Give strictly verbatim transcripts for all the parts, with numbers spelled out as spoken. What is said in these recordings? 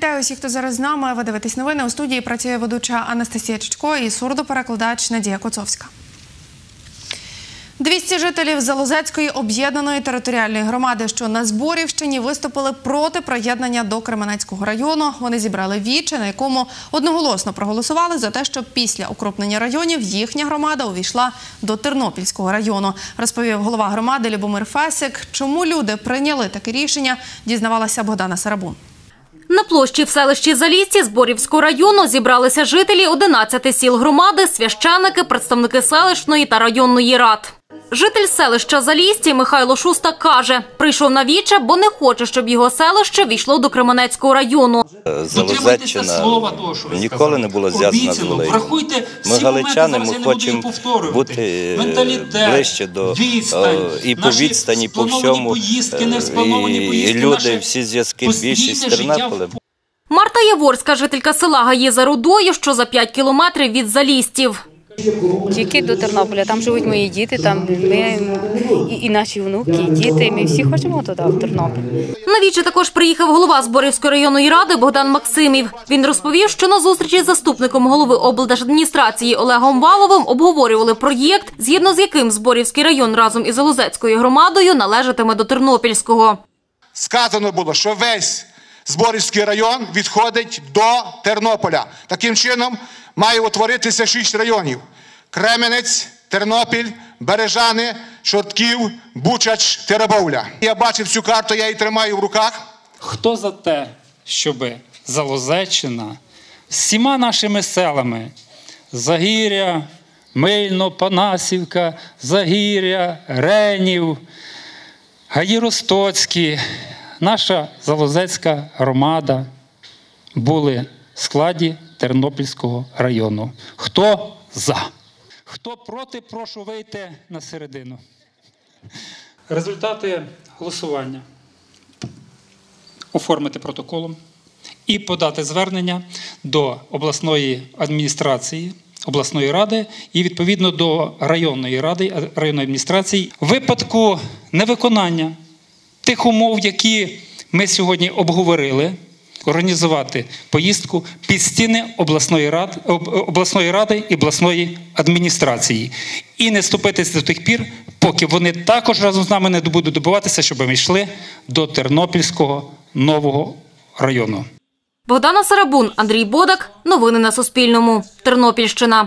Вітаю усіх, хто зараз з нами. Ви дивитесь новини. У студії працює ведуча Анастасія Чичко і сурдоперекладач Надія Коцовська. двісті жителів Залозецької об'єднаної територіальної громади, що на Зборівщині, виступили проти приєднання до Кременецького району. Вони зібрали віче, на якому одноголосно проголосували за те, щоб після укрупнення районів їхня громада увійшла до Тернопільського району. Розповів голова громади Любомир Фесик. Чому люди прийняли таке рішення, дізнавалася Богдана Сарабун. На площі в селищі Залісті Зборівського району зібралися жителі одинадцяти сіл громади, священики, представники селищної та районної рад. Житель селища Залісті Михайло Шуста каже, прийшов на віче, бо не хоче, щоб його селище війшло до Кременецького району. Залозеччина ніколи не була зв'язана з Волинью. Ми галичани, ми хочемо бути ближче до, і по відстані, по всьому, і люди, всі зв'язки більші з Тернополем. Марта Яворська, жителька села Гаї за Рудою, що за п'ять кілометрів від Залістів. Тільки до Тернополя, там живуть мої діти, там ми, і, і наші внуки, і діти, ми всі хочемо туди, в Тернопіль. На віче також приїхав голова Зборівської районної ради Богдан Максимів. Він розповів, що на зустрічі з заступником голови облдержадміністрації Олегом Валовим обговорювали проєкт, згідно з яким Зборівський район разом із Залозецькою громадою належатиме до Тернопільського. Сказано було, що весь Зборівський район відходить до Тернополя. Таким чином, має утворитися шість районів. Кременець, Тернопіль, Бережани, Чортків, Бучач, Теребовля. Я бачив цю карту, я її тримаю в руках. Хто за те, щоб Залозеччина з всіма нашими селами – Загір'я, Мильно, Панасівка, Загір'я, Ренів, Гаї Ростоцькі, наша Залозецька громада були в складі Тернопільського району. Хто за? Хто проти, прошу вийти на середину. Результати голосування оформити протоколом і подати звернення до обласної адміністрації, обласної ради і відповідно до районної ради, районної адміністрації в випадку невиконання тих умов, які ми сьогодні обговорили, організувати поїздку під стіни обласної ради, обласної ради і обласної адміністрації. І не ступитися до тих пір, поки вони також разом з нами не будуть добиватися, щоб ми йшли до Тернопільського нового району. Богдана Сарабун, Андрій Бодак. Новини на Суспільному. Тернопільщина.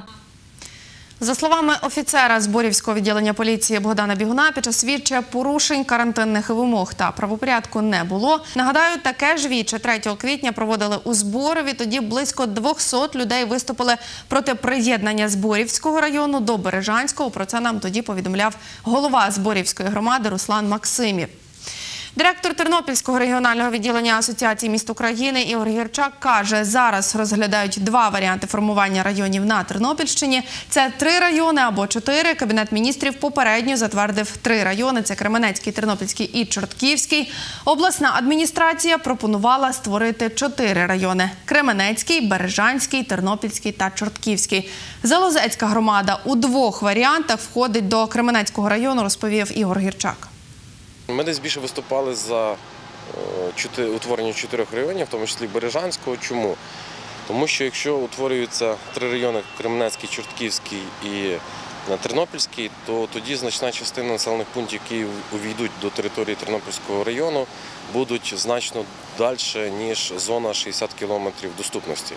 За словами офіцера Зборівського відділення поліції Богдана Бігуна, під час віче порушень карантинних вимог та правопорядку не було. Нагадаю, таке ж віче третього квітня проводили у Зборові. Тоді близько двохсот людей виступили проти приєднання Зборівського району до Бережанського. Про це нам тоді повідомляв голова Зборівської громади Руслан Максимів. Директор Тернопільського регіонального відділення Асоціації міст України Ігор Гірчак каже, зараз розглядають два варіанти формування районів на Тернопільщині. Це три райони або чотири. Кабінет міністрів попередньо затвердив три райони. Це Кременецький, Тернопільський і Чортківський. Обласна адміністрація пропонувала створити чотири райони – Кременецький, Бережанський, Тернопільський та Чортківський. Залозецька громада у двох варіантах входить до Кременецького району, розповів Ігор Гірчак. Ми десь більше виступали за утворення чотирьох районів, в тому числі Бережанського. Чому? Тому що якщо утворюються три райони – Кременецький, Чортківський і Тернопільський, то тоді значна частина населених пунктів, які увійдуть до території Тернопільського району, будуть значно далі, ніж зона шістдесят кілометрів доступності.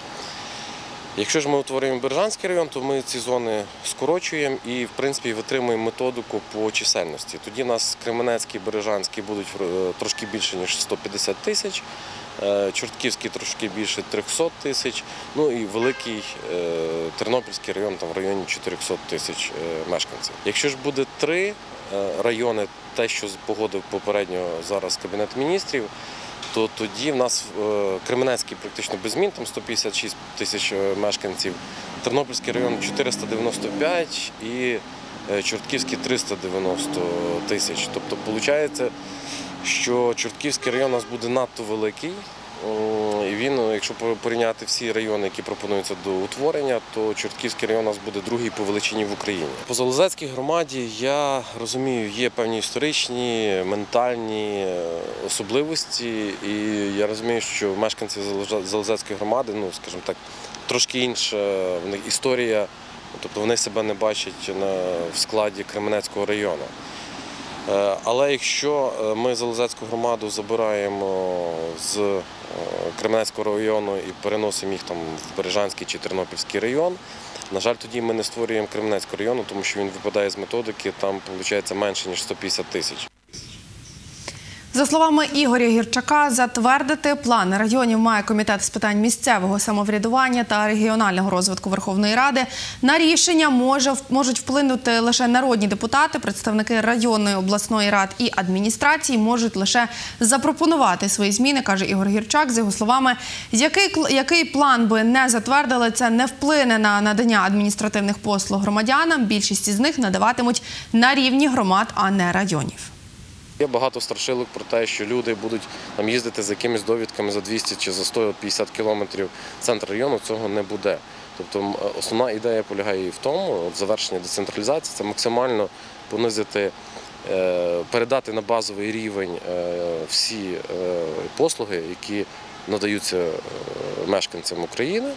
Якщо ж ми утворюємо Бережанський район, то ми ці зони скорочуємо і, в принципі, витримуємо методику по чисельності. Тоді у нас Кременецький, Бережанський будуть трошки більше, ніж сто п'ятдесят тисяч, Чортківський трошки більше трьохсот тисяч, ну і великий Тернопільський район там в районі чотирьохсот тисяч мешканців. Якщо ж буде три райони, те, що погодив попередньо зараз Кабінет міністрів, то тоді в нас Кременецький практично без змін, там сто п'ятдесят шість тисяч мешканців, Тернопільський район чотириста дев'яносто п'ять і Чортківський триста дев'яносто тисяч. Тобто, виходить, що Чортківський район у нас буде надто великий, І він, якщо порівняти всі райони, які пропонуються до утворення, то Чортківський район у нас буде другий по величині в Україні. По Залозецькій громаді, я розумію, є певні історичні, ментальні особливості. І я розумію, що мешканці Залозецької громади, ну, скажімо так, трошки інша в них історія, тобто вони себе не бачать в складі Кременецького району. Але якщо ми Залозецьку громаду забираємо з Кременецького району і переносимо їх там в Бережанський чи Тернопільський район, на жаль, тоді ми не створюємо Кременецького району, тому що він випадає з методики, там виходить менше, ніж сто п'ятдесят тисяч. За словами Ігоря Гірчака, затвердити плани районів має Комітет з питань місцевого самоврядування та регіонального розвитку Верховної Ради. На рішення може, можуть вплинути лише народні депутати, представники районної, обласної рад і адміністрації можуть лише запропонувати свої зміни, каже Ігор Гірчак. З його словами, який, який план би не затвердили, це не вплине на надання адміністративних послуг громадянам. Більшість із них надаватимуть на рівні громад, а не районів. Є багато страшилок про те, що люди будуть там їздити з якимись довідками за двісті чи за сто п'ятдесят кілометрів в центр району, цього не буде. Тобто основна ідея полягає і в тому, от завершення децентралізації, це максимально понизити, передати на базовий рівень всі послуги, які надаються мешканцям України.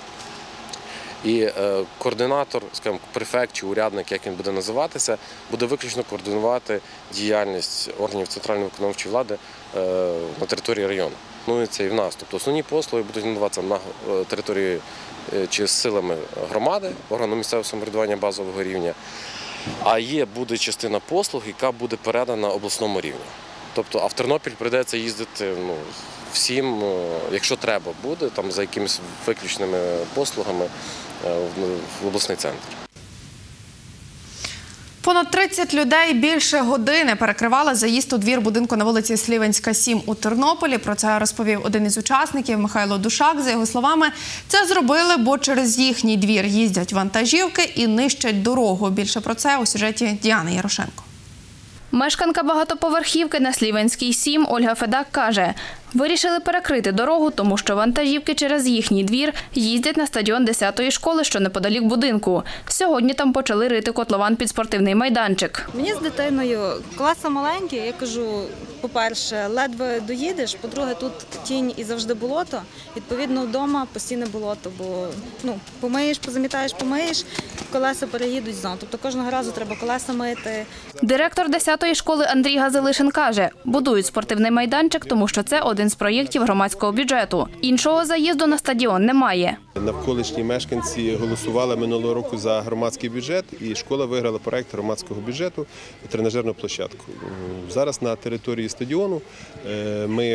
І координатор, скажімо, префект чи урядник, як він буде називатися, буде виключно координувати діяльність органів центральної виконавчої влади на території району. Ну і це і в нас. Тобто основні послуги будуть надаватися на території чи з силами громади, органу місцевого самоврядування базового рівня, а є буде частина послуг, яка буде передана обласному рівню. Тобто, а в Тернопіль прийдеться їздити, ну, всім, якщо треба буде, там за якимись виключними послугами в обласний центр. Понад тридцять людей більше години перекривали заїзд у двір будинку на вулиці Слівенська, сім у Тернополі. Про це розповів один із учасників Михайло Душак. За його словами, це зробили, бо через їхній двір їздять вантажівки і нищать дорогу. Більше про це у сюжеті Діани Ярошенко. Мешканка багатоповерхівки на Слівенській, сім Ольга Федак каже, вирішили перекрити дорогу, тому що вантажівки через їхній двір їздять на стадіон десятої школи, що неподалік будинку. Сьогодні там почали рити котлован під спортивний майданчик. Мені з дитиною класи маленькі, я кажу, по-перше, ледве доїдеш, по-друге, тут тінь і завжди болото, відповідно, вдома постійне болото, бо ну, помиєш, позамітаєш, помиєш, колеса переїдуть знову. Тобто кожного разу треба колеса мити. Директор десятої школи Андрій Газилишин каже, будують спортивний майданчик, тому що це один з проєктів громадського бюджету. Іншого заїзду на стадіон немає. Навколишні мешканці голосували минулого року за громадський бюджет, і школа виграла проєкт громадського бюджету тренажерну площадку. Зараз на території стадіону ми,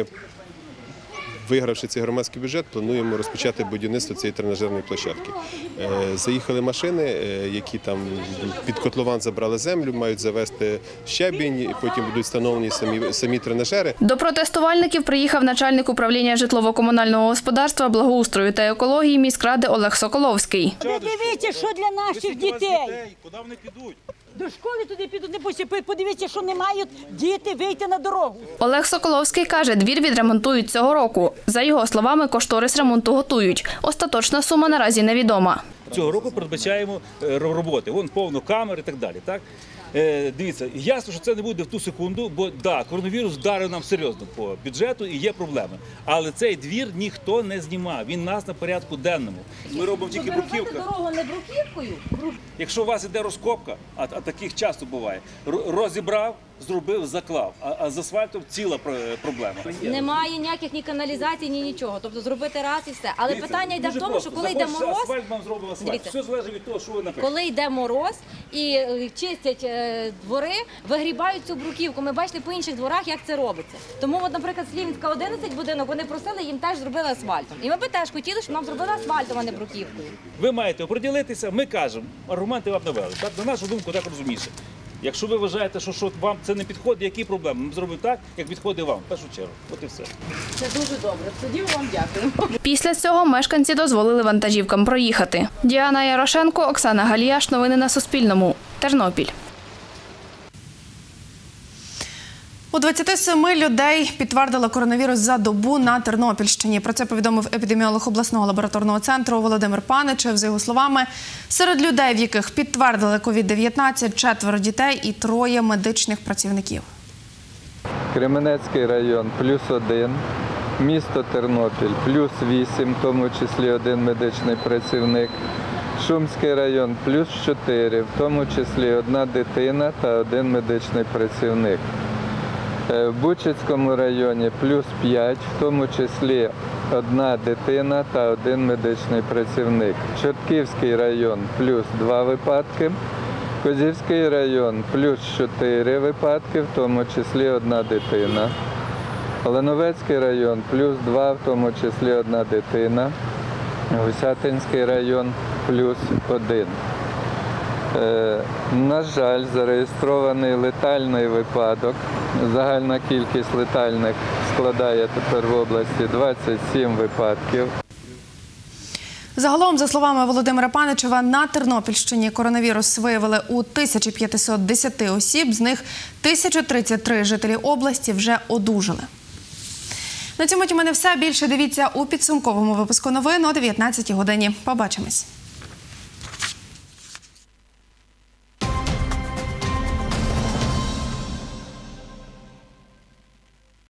вигравши цей громадський бюджет, плануємо розпочати будівництво цієї тренажерної площадки. Заїхали машини, які там під котлован забрали землю, мають завести щебінь, і потім будуть встановлені самі, самі тренажери. До протестувальників приїхав начальник управління житлово-комунального господарства, благоустрою та екології міськради Олег Соколовський. Подивіться, що для наших дітей. Куди вони підуть? До школи туди підуть, не пусть. Подивіться, що не мають діти вийти на дорогу. Олег Соколовський каже, двір відремонтують цього року. За його словами, кошторис ремонту готують. Остаточна сума наразі невідома. Цього року передбачаємо роботи, вон повно камер і так далі. Так? Е, дивіться, ясно, що це не буде в ту секунду, бо да, коронавірус вдарив нам серйозно по бюджету і є проблеми. Але цей двір ніхто не знімав, він у нас на порядку денному. Ми робимо тільки бруківку. Дорогу не бруківкою? Якщо у вас іде розкопка, а, а таких часто буває, розібрав, зробив, заклав, а, а з асфальтом ціла проблема. Немає ніяких ні каналізацій, ні нічого. Тобто зробити раз і все. Але дивіться, питання йде в тому, просто. що коли Захочеш йде мороз, асфальт, вам зробив асфальт. Дивіться. Все залежить від того, що ви напишете. Коли йде мороз і чистять е, двори, вигрібають цю бруківку. Ми бачили по інших дворах, як це робиться. Тому, от, наприклад, Слівінська одинадцять будинок, вони просили, їм теж зробили асфальтом. І ми би теж хотіли, щоб нам зробили асфальтом, а не бруківкою. Ви маєте оприділитися, ми кажемо, аргументи вам навели. Так, на нашу думку, так розумніше. Якщо ви вважаєте, що, що вам це не підходить, які проблеми? Ми зробимо так, як підходить вам, в першу чергу. От і все. Це дуже добре. Тоді вам дякую. Після цього мешканці дозволили вантажівкам проїхати. Діана Ярошенко, Оксана Галіяш. Новини на Суспільному. Тернопіль. У двадцяти семи людей підтвердили коронавірус за добу на Тернопільщині. Про це повідомив епідеміолог обласного лабораторного центру Володимир Паничев. За його словами, серед людей, в яких підтвердили ковід дев'ятнадцять, четверо дітей і троє медичних працівників. Кременецький район – плюс один, місто Тернопіль – плюс вісім, в тому числі один медичний працівник. Шумський район – плюс чотири, в тому числі одна дитина та один медичний працівник. В Бучицькому районі – плюс п'ять, в тому числі одна дитина та один медичний працівник. Чортківський район – плюс два випадки. Козівський район – плюс чотири випадки, в тому числі одна дитина. Лановецький район – плюс два, в тому числі одна дитина. Гусятинський район – плюс один. Е, на жаль, зареєстрований летальний випадок. Загальна кількість летальних складає тепер в області двадцять сім випадків. Загалом, за словами Володимира Паничева, на Тернопільщині коронавірус виявили у тисячі п'ятсот десять осіб, з них тисяча тридцять три жителі області вже одужали. На цьому у мене все. Більше дивіться у підсумковому випуску новин о дев'ятнадцятій годині. Побачимось.